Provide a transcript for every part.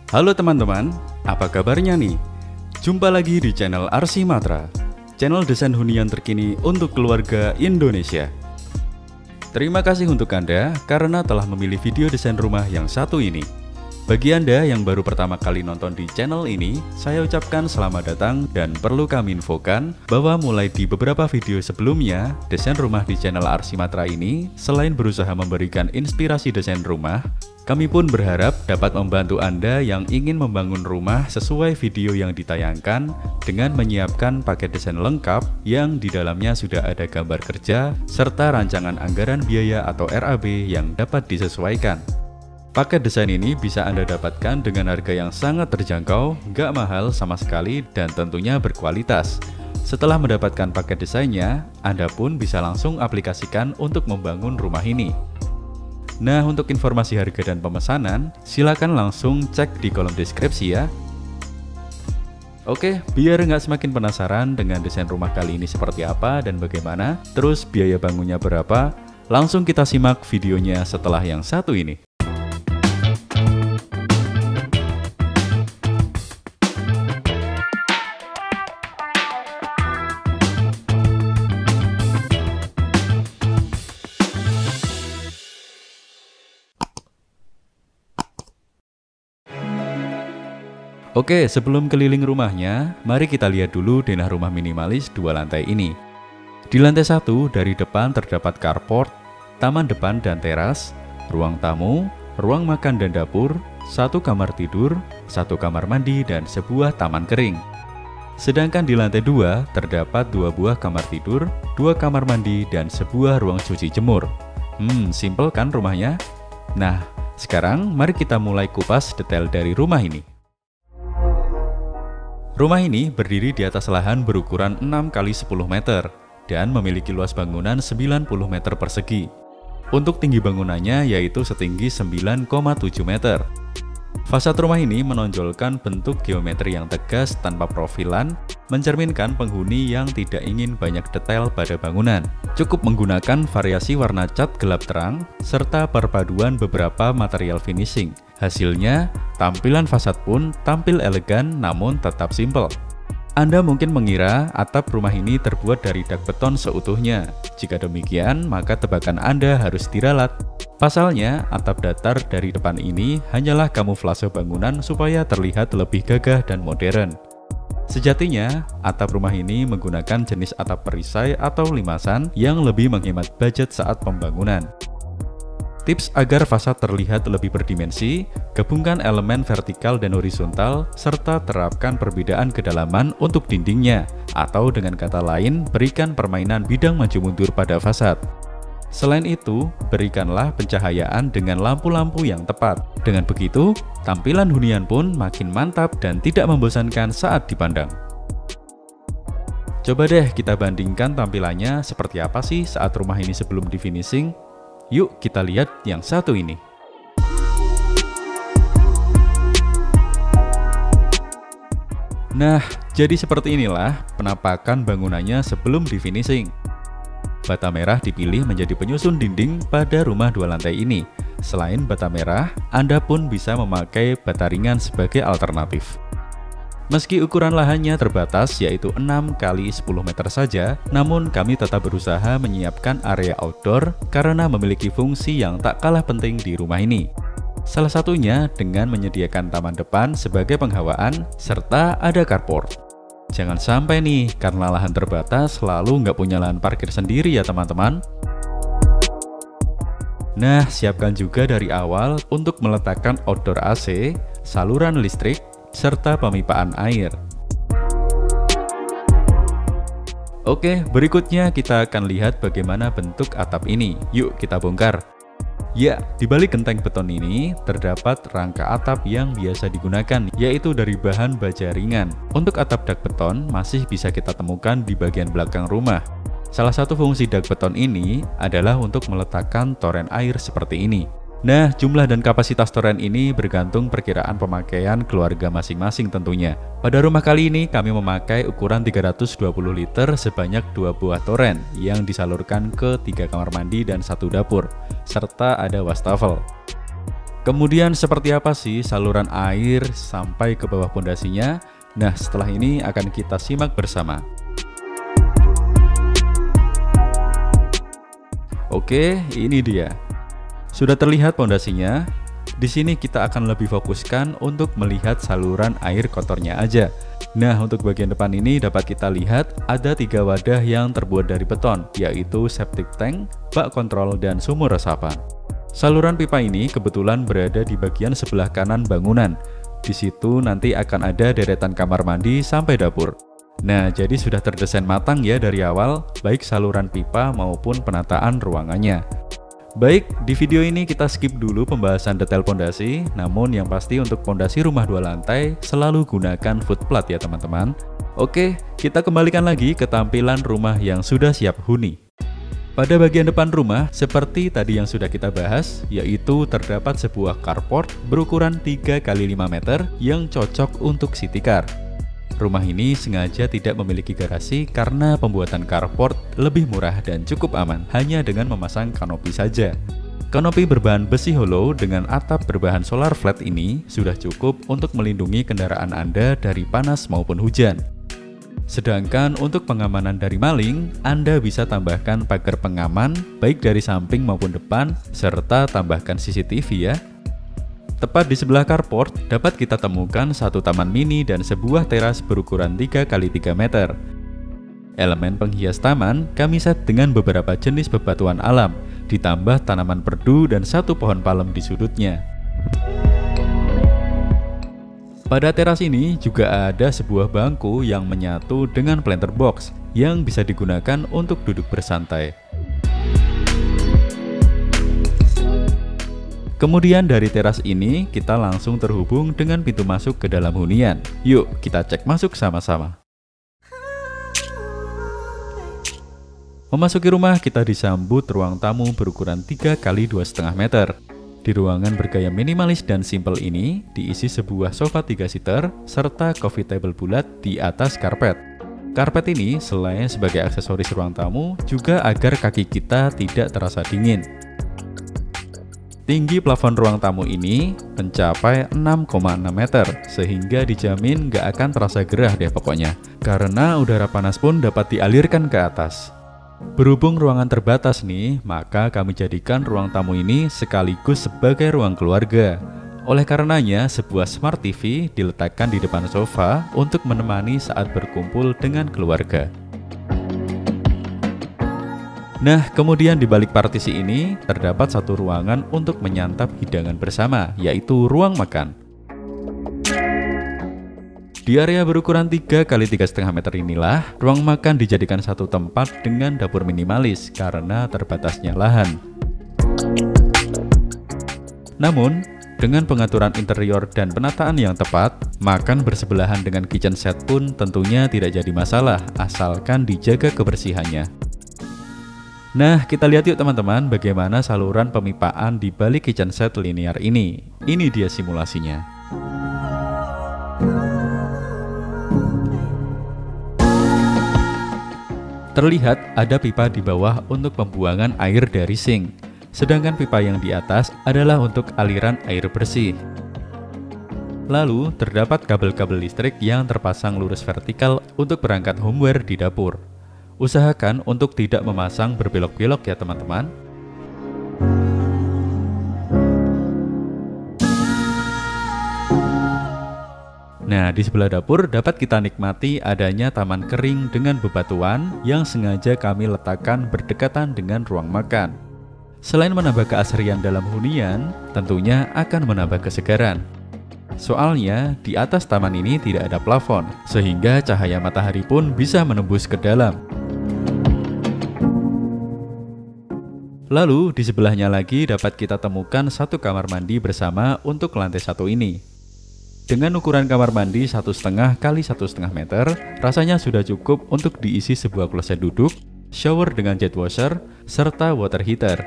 Halo teman-teman, apa kabarnya nih? Jumpa lagi di channel Arsy Matra, channel desain hunian terkini untuk keluarga Indonesia. Terima kasih untuk Anda karena telah memilih video desain rumah yang satu ini. Bagi Anda yang baru pertama kali nonton di channel ini, saya ucapkan selamat datang dan perlu kami infokan bahwa mulai di beberapa video sebelumnya, desain rumah di channel Arsy Matra ini selain berusaha memberikan inspirasi desain rumah, kami pun berharap dapat membantu Anda yang ingin membangun rumah sesuai video yang ditayangkan dengan menyiapkan paket desain lengkap yang di dalamnya sudah ada gambar kerja serta rancangan anggaran biaya atau RAB yang dapat disesuaikan. Paket desain ini bisa Anda dapatkan dengan harga yang sangat terjangkau, nggak mahal sama sekali dan tentunya berkualitas. Setelah mendapatkan paket desainnya, Anda pun bisa langsung aplikasikan untuk membangun rumah ini. Nah, untuk informasi harga dan pemesanan, silakan langsung cek di kolom deskripsi ya. Oke, biar nggak semakin penasaran dengan desain rumah kali ini seperti apa dan bagaimana, terus biaya bangunnya berapa, langsung kita simak videonya setelah yang satu ini. Oke, sebelum keliling rumahnya, mari kita lihat dulu denah rumah minimalis 2 lantai ini. Di lantai 1 dari depan terdapat carport, taman depan dan teras, ruang tamu, ruang makan dan dapur, 1 kamar tidur, 1 kamar mandi dan sebuah taman kering. Sedangkan di lantai 2 terdapat 2 buah kamar tidur, 2 kamar mandi dan sebuah ruang cuci jemur. Simpel kan rumahnya? Nah, sekarang mari kita mulai kupas detail dari rumah ini. Rumah ini berdiri di atas lahan berukuran 6 x 10 meter dan memiliki luas bangunan 90 meter persegi. Untuk tinggi bangunannya yaitu setinggi 9,7 meter. Fasad rumah ini menonjolkan bentuk geometri yang tegas tanpa profilan, mencerminkan penghuni yang tidak ingin banyak detail pada bangunan. Cukup menggunakan variasi warna cat gelap terang, serta perpaduan beberapa material finishing. Hasilnya, tampilan fasad pun tampil elegan namun tetap simpel. Anda mungkin mengira atap rumah ini terbuat dari dak beton seutuhnya. Jika demikian, maka tebakan Anda harus diralat. Pasalnya, atap datar dari depan ini hanyalah kamuflase bangunan supaya terlihat lebih gagah dan modern. Sejatinya, atap rumah ini menggunakan jenis atap perisai atau limasan yang lebih menghemat budget saat pembangunan. Tips agar fasad terlihat lebih berdimensi, gabungkan elemen vertikal dan horizontal, serta terapkan perbedaan kedalaman untuk dindingnya, atau dengan kata lain, berikan permainan bidang maju mundur pada fasad. Selain itu, berikanlah pencahayaan dengan lampu-lampu yang tepat. Dengan begitu, tampilan hunian pun makin mantap dan tidak membosankan saat dipandang. Coba deh kita bandingkan tampilannya seperti apa sih saat rumah ini sebelum di finishing. Yuk kita lihat yang satu ini. Nah, jadi seperti inilah penampakan bangunannya sebelum di finishing. Bata merah dipilih menjadi penyusun dinding pada rumah 2 lantai ini. Selain bata merah, Anda pun bisa memakai bata ringan sebagai alternatif. Meski ukuran lahannya terbatas yaitu 6 x 10 meter saja, namun kami tetap berusaha menyiapkan area outdoor karena memiliki fungsi yang tak kalah penting di rumah ini. Salah satunya dengan menyediakan taman depan sebagai penghawaan, serta ada carport. Jangan sampai nih, karena lahan terbatas lalu nggak punya lahan parkir sendiri ya teman-teman. Nah, siapkan juga dari awal untuk meletakkan outdoor AC, saluran listrik, serta pemipaan air. Oke, berikutnya kita akan lihat bagaimana bentuk atap ini. Yuk kita bongkar. Ya, di balik genteng beton ini terdapat rangka atap yang biasa digunakan, yaitu dari bahan baja ringan. Untuk atap dak beton masih bisa kita temukan di bagian belakang rumah. Salah satu fungsi dak beton ini adalah untuk meletakkan toren air seperti ini. Nah, jumlah dan kapasitas toren ini bergantung perkiraan pemakaian keluarga masing-masing tentunya. Pada rumah kali ini kami memakai ukuran 320 liter sebanyak 2 buah toren yang disalurkan ke 3 kamar mandi dan 1 dapur, serta ada wastafel. Kemudian seperti apa sih saluran air sampai ke bawah pondasinya? Nah, setelah ini akan kita simak bersama. Oke, ini dia. Sudah terlihat pondasinya. Di sini kita akan lebih fokuskan untuk melihat saluran air kotornya aja. Nah, untuk bagian depan ini dapat kita lihat ada 3 wadah yang terbuat dari beton, yaitu septic tank, bak kontrol, dan sumur resapan. Saluran pipa ini kebetulan berada di bagian sebelah kanan bangunan. Di situ nanti akan ada deretan kamar mandi sampai dapur. Nah, jadi sudah terdesain matang ya dari awal, baik saluran pipa maupun penataan ruangannya. Baik, di video ini kita skip dulu pembahasan detail pondasi, namun yang pasti untuk pondasi rumah 2 lantai selalu gunakan footplat ya teman-teman. Oke, kita kembalikan lagi ke tampilan rumah yang sudah siap huni. Pada bagian depan rumah, seperti tadi yang sudah kita bahas, yaitu terdapat sebuah carport berukuran 3x5 meter yang cocok untuk city car. Rumah ini sengaja tidak memiliki garasi karena pembuatan carport lebih murah dan cukup aman hanya dengan memasang kanopi saja. Kanopi berbahan besi hollow dengan atap berbahan solar flat ini sudah cukup untuk melindungi kendaraan Anda dari panas maupun hujan. Sedangkan untuk pengamanan dari maling, Anda bisa tambahkan pagar pengaman baik dari samping maupun depan, serta tambahkan CCTV ya. Tepat di sebelah carport dapat kita temukan satu taman mini dan sebuah teras berukuran 3x3 meter. Elemen penghias taman kami set dengan beberapa jenis bebatuan alam, ditambah tanaman perdu dan satu pohon palem di sudutnya. Pada teras ini juga ada sebuah bangku yang menyatu dengan planter box yang bisa digunakan untuk duduk bersantai. Kemudian dari teras ini kita langsung terhubung dengan pintu masuk ke dalam hunian. Yuk kita cek masuk sama-sama. Memasuki rumah kita disambut ruang tamu berukuran 3x2,5 meter. Di ruangan bergaya minimalis dan simple ini diisi sebuah sofa 3-seater serta coffee table bulat di atas karpet. Karpet ini selain sebagai aksesoris ruang tamu juga agar kaki kita tidak terasa dingin. Tinggi plafon ruang tamu ini mencapai 6,6 meter, sehingga dijamin gak akan terasa gerah deh pokoknya, karena udara panas pun dapat dialirkan ke atas. Berhubung ruangan terbatas nih, maka kami jadikan ruang tamu ini sekaligus sebagai ruang keluarga. Oleh karenanya, sebuah Smart TV diletakkan di depan sofa untuk menemani saat berkumpul dengan keluarga. Nah, kemudian di balik partisi ini terdapat satu ruangan untuk menyantap hidangan bersama, yaitu ruang makan. Di area berukuran 3x3,5 meter inilah, ruang makan dijadikan satu tempat dengan dapur minimalis karena terbatasnya lahan. Namun, dengan pengaturan interior dan penataan yang tepat, makan bersebelahan dengan kitchen set pun tentunya tidak jadi masalah, asalkan dijaga kebersihannya. Nah, kita lihat yuk teman-teman bagaimana saluran pemipaan di balik kitchen set linear ini. Ini dia simulasinya. Terlihat ada pipa di bawah untuk pembuangan air dari sink, sedangkan pipa yang di atas adalah untuk aliran air bersih. Lalu, terdapat kabel-kabel listrik yang terpasang lurus vertikal untuk perangkat homeware di dapur. Usahakan untuk tidak memasang berbelok-belok ya teman-teman. Nah, di sebelah dapur dapat kita nikmati adanya taman kering dengan bebatuan yang sengaja kami letakkan berdekatan dengan ruang makan. Selain menambah keasrian dalam hunian, tentunya akan menambah kesegaran. Soalnya, di atas taman ini tidak ada plafon, sehingga cahaya matahari pun bisa menembus ke dalam. Lalu, di sebelahnya lagi dapat kita temukan satu kamar mandi bersama untuk lantai 1 ini. Dengan ukuran kamar mandi 1,5 x 1,5 meter, rasanya sudah cukup untuk diisi sebuah kloset duduk, shower dengan jet washer, serta water heater.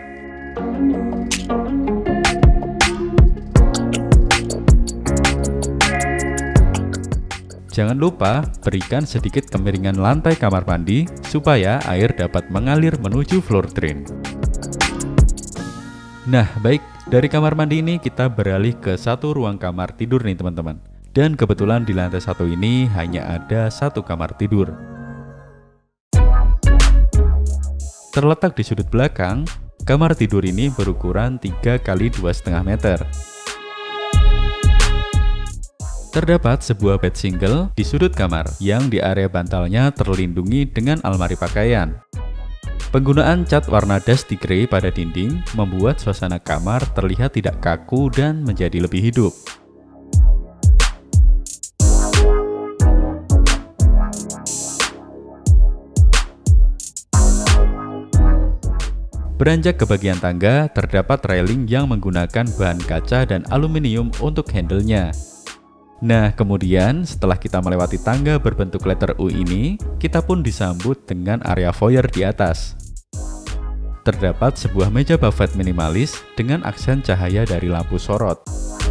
Jangan lupa berikan sedikit kemiringan lantai kamar mandi supaya air dapat mengalir menuju floor drain. Nah, baik, dari kamar mandi ini kita beralih ke satu ruang kamar tidur nih teman-teman. Dan kebetulan di lantai satu ini hanya ada satu kamar tidur. Terletak di sudut belakang, kamar tidur ini berukuran 3 x 2,5 meter. Terdapat sebuah bed single di sudut kamar yang di area bantalnya terlindungi dengan almari pakaian. Penggunaan cat warna dusty grey pada dinding membuat suasana kamar terlihat tidak kaku dan menjadi lebih hidup. Beranjak ke bagian tangga, terdapat railing yang menggunakan bahan kaca dan aluminium untuk handle-nya. Nah, kemudian setelah kita melewati tangga berbentuk letter U ini, kita pun disambut dengan area foyer di atas. Terdapat sebuah meja buffet minimalis dengan aksen cahaya dari lampu sorot.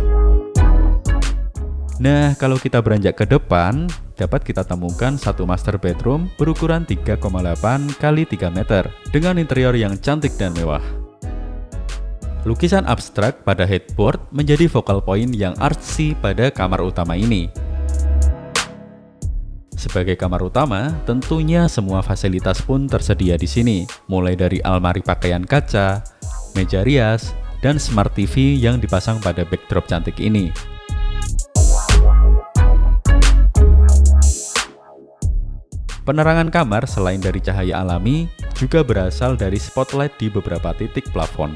Nah, kalau kita beranjak ke depan, dapat kita temukan satu master bedroom berukuran 3,8 x 3 meter dengan interior yang cantik dan mewah. Lukisan abstrak pada headboard menjadi focal point yang artsy pada kamar utama ini. Sebagai kamar utama, tentunya semua fasilitas pun tersedia di sini, mulai dari almari pakaian kaca, meja rias, dan smart TV yang dipasang pada backdrop cantik ini. Penerangan kamar selain dari cahaya alami, juga berasal dari spotlight di beberapa titik plafon.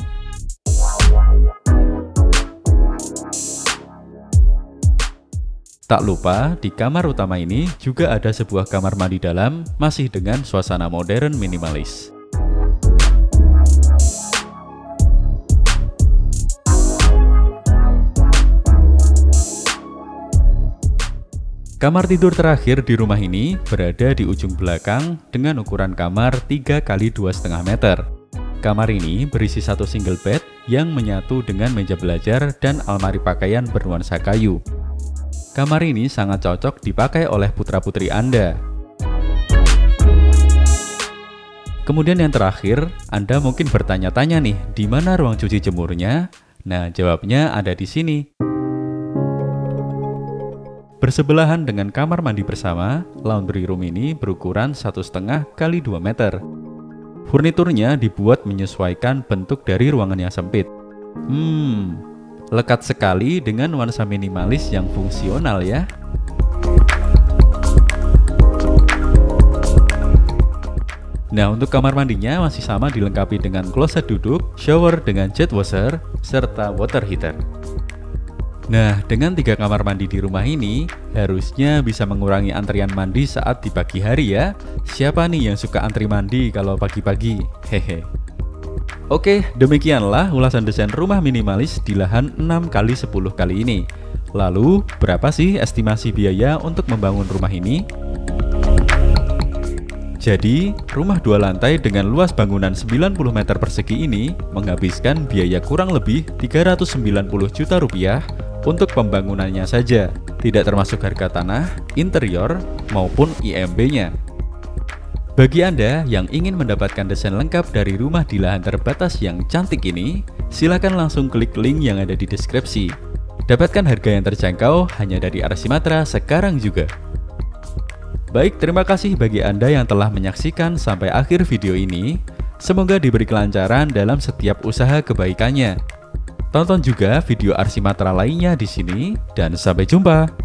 Tak lupa, di kamar utama ini juga ada sebuah kamar mandi dalam, masih dengan suasana modern minimalis. Kamar tidur terakhir di rumah ini berada di ujung belakang dengan ukuran kamar 3 x 2,5 meter. Kamar ini berisi satu single bed yang menyatu dengan meja belajar dan almari pakaian bernuansa kayu. Kamar ini sangat cocok dipakai oleh putra-putri Anda. Kemudian yang terakhir, Anda mungkin bertanya-tanya nih, di mana ruang cuci jemurnya? Nah, jawabnya ada di sini. Bersebelahan dengan kamar mandi bersama, laundry room ini berukuran 1,5 x 2 meter. Furniturnya dibuat menyesuaikan bentuk dari ruangan yang sempit. Lekat sekali dengan nuansa minimalis yang fungsional ya. Nah, untuk kamar mandinya masih sama dilengkapi dengan kloset duduk, shower dengan jet washer, serta water heater. Nah, dengan 3 kamar mandi di rumah ini, harusnya bisa mengurangi antrian mandi saat di pagi hari ya. Siapa nih yang suka antri mandi kalau pagi-pagi? Hehe. Oke, demikianlah ulasan desain rumah minimalis di lahan 6 x 10 kali ini. Lalu, berapa sih estimasi biaya untuk membangun rumah ini? Jadi, rumah 2 lantai dengan luas bangunan 90 meter persegi ini menghabiskan biaya kurang lebih 390 juta rupiah untuk pembangunannya saja, tidak termasuk harga tanah, interior, maupun IMB-nya. Bagi Anda yang ingin mendapatkan desain lengkap dari rumah di lahan terbatas yang cantik ini, silakan langsung klik link yang ada di deskripsi. Dapatkan harga yang terjangkau hanya dari Arsimatra sekarang juga. Baik, terima kasih bagi Anda yang telah menyaksikan sampai akhir video ini. Semoga diberi kelancaran dalam setiap usaha kebaikannya. Tonton juga video Arsimatra lainnya di sini, dan sampai jumpa.